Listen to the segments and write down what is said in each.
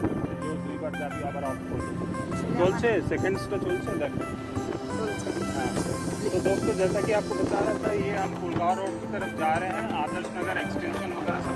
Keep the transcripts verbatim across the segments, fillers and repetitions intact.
দুইবার চাবি আবার অফ করবে চলছে सेकंड्सটা চলছে দেখো हाँ तो दोस्तों जैसा कि आपको बता रहा था ये हम पुलगांव रोड की तरफ जा रहे हैं आदर्श नगर एक्सटेंशन वगैरह सब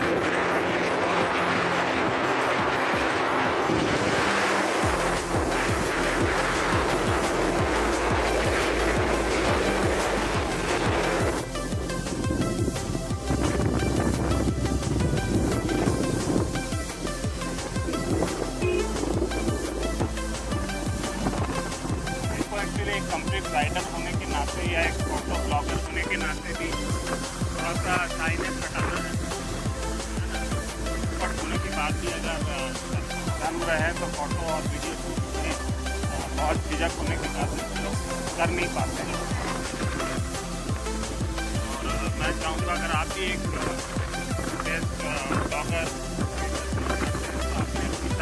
कंप्लीट राइडर होने के नाते या एक फोटो ब्लॉगर होने के नाते भी थोड़ा सा शाइनेस हटाना है बट होने की बात भी अगर रन रहे तो फोटो और वीडियो शूट में बहुत झिझक होने के नाते लोग कर नहीं पाते हैं और मैं चाहूँगा अगर आप भी एक बेस्ट ब्लॉगर आपने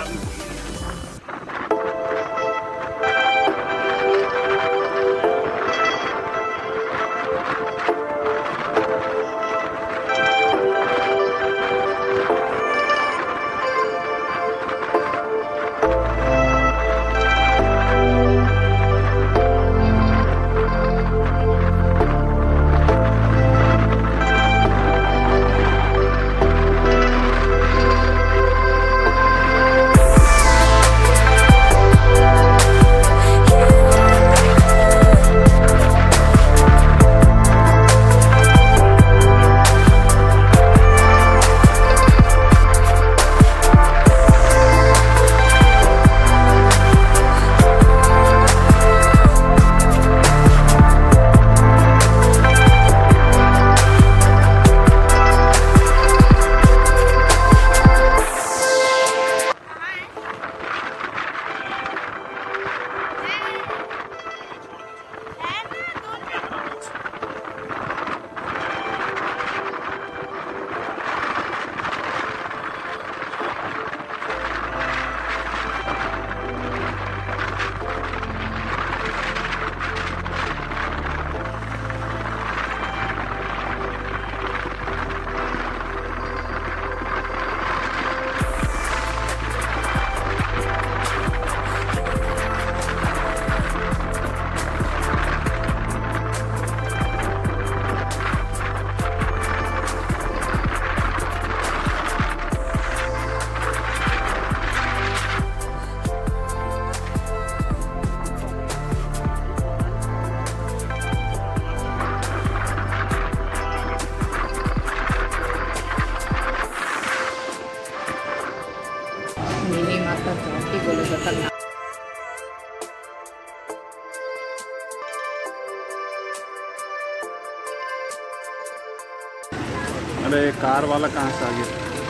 अरे कार वाला कहाँ से आ गया?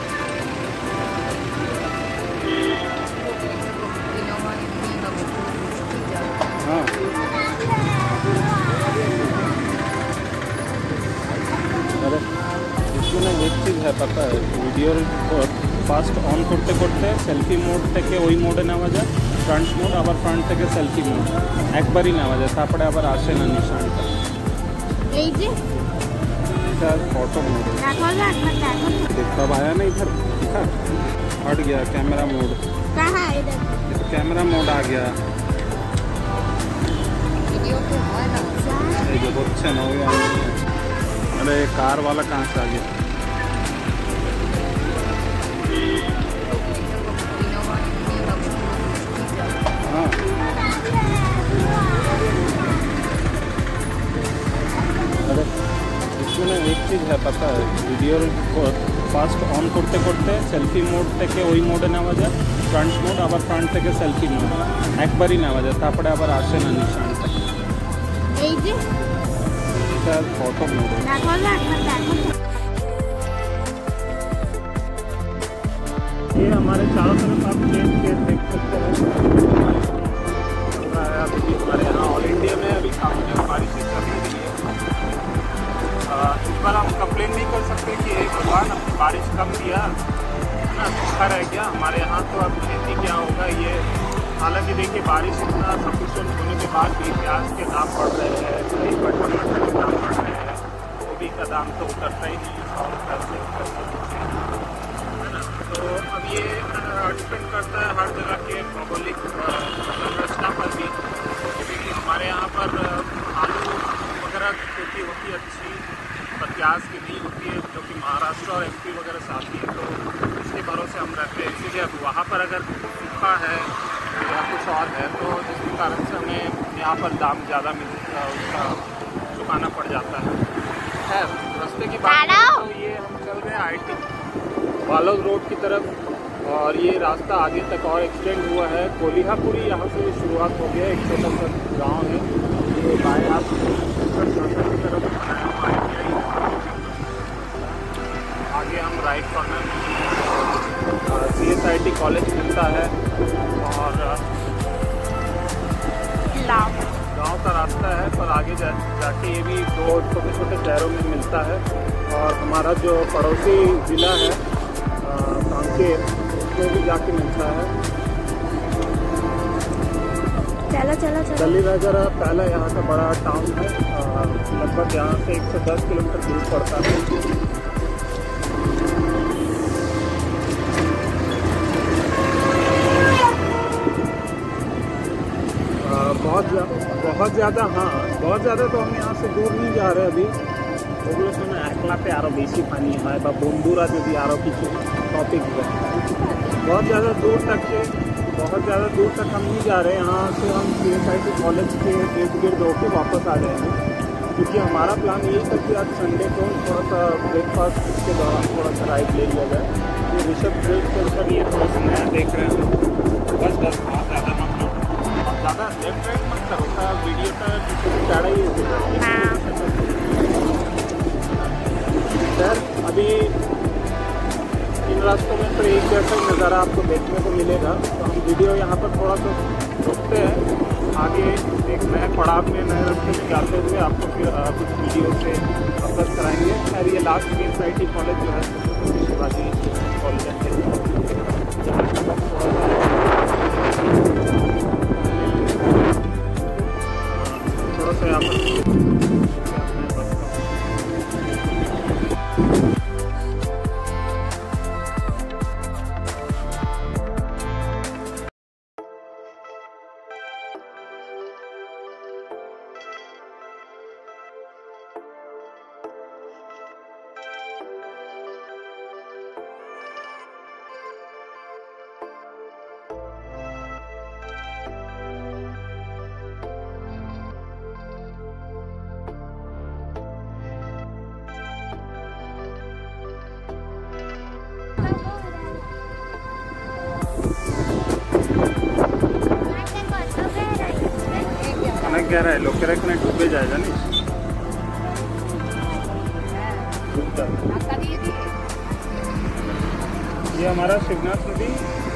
हाँ अरे इसमें ना एक चीज़ है पता है वीडियो फास्ट ऑन करते करते सेल्फी मोड থেকে ওই মোডে নেওয়া যায় ফ্রন্ট মোড আবার ফ্রন্ট থেকে সেলফি মোড একবারই নেওয়া যায় তারপরে আবার আসে না নিশানটা এই যে फोटो मोड तब आया ना इधर दिखा हट गया कैमरा मोड कहाँ है इधर तो कैमरा मोड आ गया वीडियो तो है ना ये जो अच्छा ना हो अरे कार वाला कहाँ से आ गया हाँ अरे इसमें ना एक चीज़ है पता है वीडियो फास्ट ऑन करते करते सेल्फी मोड থেকে ওই মোডে নেওয়া যায় ফ্রন্ট মোড আবার ফ্রন্ট থেকে সেলফি মোড একবারই নেওয়া যায় তারপরে আবার আসে না নিশানটা এই যে এটা ফটো মোড দেখো না দেখো ये हमारे चारों तरफ आप खेत खेत देख सकते हैं अभी हमारे यहाँ ऑल इंडिया में अभी काफ़ी बारिश चल रही है इस बार हम कंप्लेन नहीं कर सकते कि एक बार बारिश कम दिया ना सूखा रह गया हमारे यहाँ तो अब खेती क्या होगा ये हालांकि देखिए बारिश इतना सफिशिएंट होने के बाद भी प्याज के दाम बढ़ रहे हैं कई पर टमाटर के दाम बढ़ रहे हैं गोभी का दाम तो उतरता ही नहीं सौ रुपये से है ना तो अब ये डिपेंड करता है हर जगह के भौगोलिक संरचना पर भी, क्योंकि हमारे यहाँ पर आलू वगैरह की खेती होती है अच्छी, पर प्याज की नहीं होती है, जो कि महाराष्ट्र और एमपी वगैरह से आती है, तो इसके भरोसे हम रहते हैं। इसीलिए अब वहाँ पर अगर सूखा है या कुछ और है तो जिसके कारण से हमें यहाँ पर दाम ज़्यादा मिल उसका चुकाना पड़ जाता है। है रास्ते की बात तो ये हम चल रहे हैं आई टी बालोद रोड की तरफ, और ये रास्ता आगे तक और एक्सटेंड हुआ है। कोलिहापुरी यहाँ से शुरुआत हो गया, एक छोटा सा गाँव है, ये बाएँ हाथ की तरफ बनाया हुआ आई टी आई। आगे हम राइट कॉर्नर में C S I T college मिलता है, और गांव का रास्ता है, पर आगे जा, जाके ये भी दो छोटे छोटे शहरों में मिलता है। और हमारा जो पड़ोसी ज़िला है कांकेर, उसमें भी जाके मिलता है। चला चला चला दलीराजरा पहला यहाँ का बड़ा टाउन है, लगभग यहाँ से एक सौ दस किलोमीटर दूर पड़ता है। बहुत बहुत ज़्यादा हाँ बहुत ज़्यादा तो हम यहाँ से दूर नहीं जा रहे अभी। ওগুলো শুনে একলাতে আরও বেশি পানি হয় বা বন্ধুরা যদি আরও কিছু टॉपिक है। बहुत ज़्यादा दूर तक के बहुत ज़्यादा दूर तक हम नहीं जा रहे, यहाँ से हम C S I T college के इर्द गिर्द होकर वापस आ जाएंगे, क्योंकि हमारा प्लान यही था कि आज संडे को थोड़ा सा ब्रेकफास्ट के दौरान थोड़ा सा राइड ले लिया जाए। ये ऋषभ ब्रेक के ऊपर ये थोड़ा सा नया देख रहे हैं, बस बस बहुत ज़्यादा मतलब ज़्यादा लेफ्ट राइट मत करो, था वीडियो का ज़्यादा ही सर। अभी इन रास्तों में तो एक जैसा नज़ारा आपको देखने को मिलेगा, तो हम वीडियो यहाँ पर थोड़ा सा रुकते हैं, आगे एक नए पड़ाव में नए रास्ते में जाते हुए आपको फिर कुछ वीडियो से अवगत कराएंगे। खैर ये last C S I T college जो है शिवाजी कॉलेज है, जहाँ पर थोड़ा थोड़ा सा यहाँ पर कह रहा है लोग कह रहे हैं डूबे जाएगा नहीं। ये हमारा शिवनाथ नदी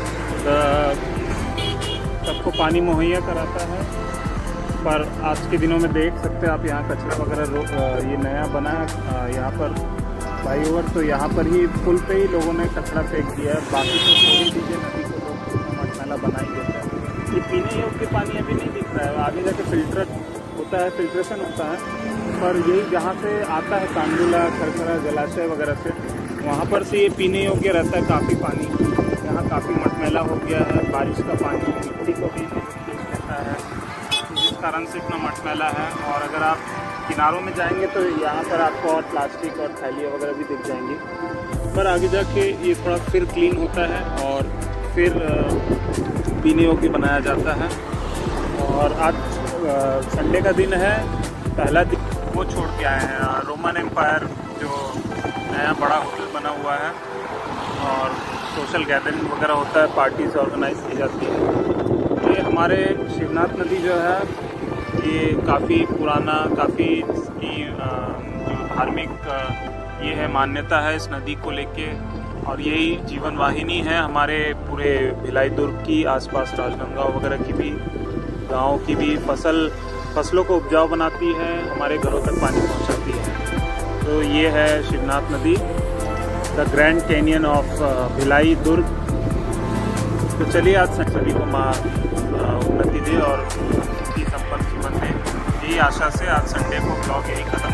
सबको पानी मुहैया कराता है, पर आज के दिनों में देख सकते हैं आप यहाँ कचरा वगैरह ये नया बना है यहाँ पर फ्लाईओवर, तो यहाँ पर ही पुल पे ही लोगों ने कचरा फेंक दिया है। बाकी तो थोड़ी चीज़ें नदी को लोग मटमैला बना ही देते हैं। ये पीने योग्य पानी अभी नहीं दिख रहा है, आगे जाके फिल्टर होता है, फिल्ट्रेशन होता है, पर यही जहाँ से आता है कांडूला खरखरा जलाशय वगैरह से, वहाँ पर से ये पीने योग्य रहता है काफ़ी पानी। यहाँ काफ़ी मटमैला हो गया है, बारिश का पानी मिट्टी को भी खींच लेता है, जिस कारण से इतना मटमैला है। और अगर आप किनारों में जाएंगे तो यहाँ पर आपको और प्लास्टिक और थैलियाँ वगैरह भी दिख जाएंगी, पर आगे जाके ये थोड़ा फिर क्लीन होता है और फिर पीने योग्य बनाया जाता है। और आज संडे का दिन है, पहला दिन वो छोड़ के आए हैं रोमन एम्पायर, जो नया बड़ा होटल बना हुआ है और सोशल गैदरिंग वगैरह होता है, पार्टीज ऑर्गेनाइज की जाती है। ये हमारे शिवनाथ नदी जो है ये काफ़ी पुराना, काफ़ी इसकी धार्मिक ये है मान्यता है इस नदी को लेके, और यही जीवन वाहिनी है हमारे पूरे भिलाई दुर्ग की, आसपास राजनांदगांव वगैरह की भी गाँव की भी फसल फसलों को उपजाऊ बनाती है, हमारे घरों तक पानी पहुंचाती है। तो ये है शिवनाथ नदी, the grand canyon of Bhilai Durg. तो चलिए आज सभी को माँ उन्नति दे और संपन्न जीवन दे, यही आशा से आज संडे को ब्लॉग यही खत्म